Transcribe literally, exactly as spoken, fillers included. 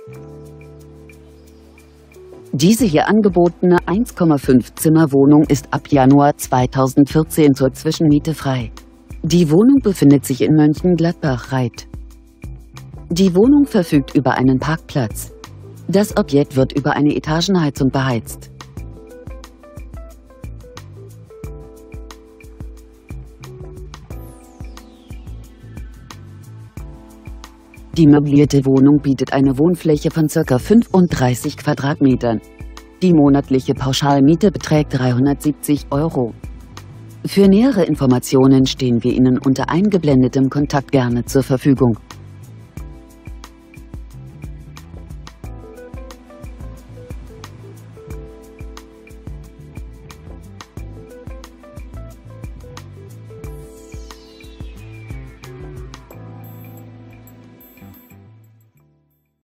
Diese hier angebotene eins Komma fünf Zimmer Wohnung ist ab Januar zweitausendvierzehn zur Zwischenmiete frei. Die Wohnung befindet sich in Mönchengladbach-Reit. Die Wohnung verfügt über einen Parkplatz. Das Objekt wird über eine Etagenheizung beheizt. Die möblierte Wohnung bietet eine Wohnfläche von ca. fünfunddreißig Quadratmetern. Die monatliche Pauschalmiete beträgt dreihundertsiebzig Euro. Für nähere Informationen stehen wir Ihnen unter eingeblendetem Kontakt gerne zur Verfügung.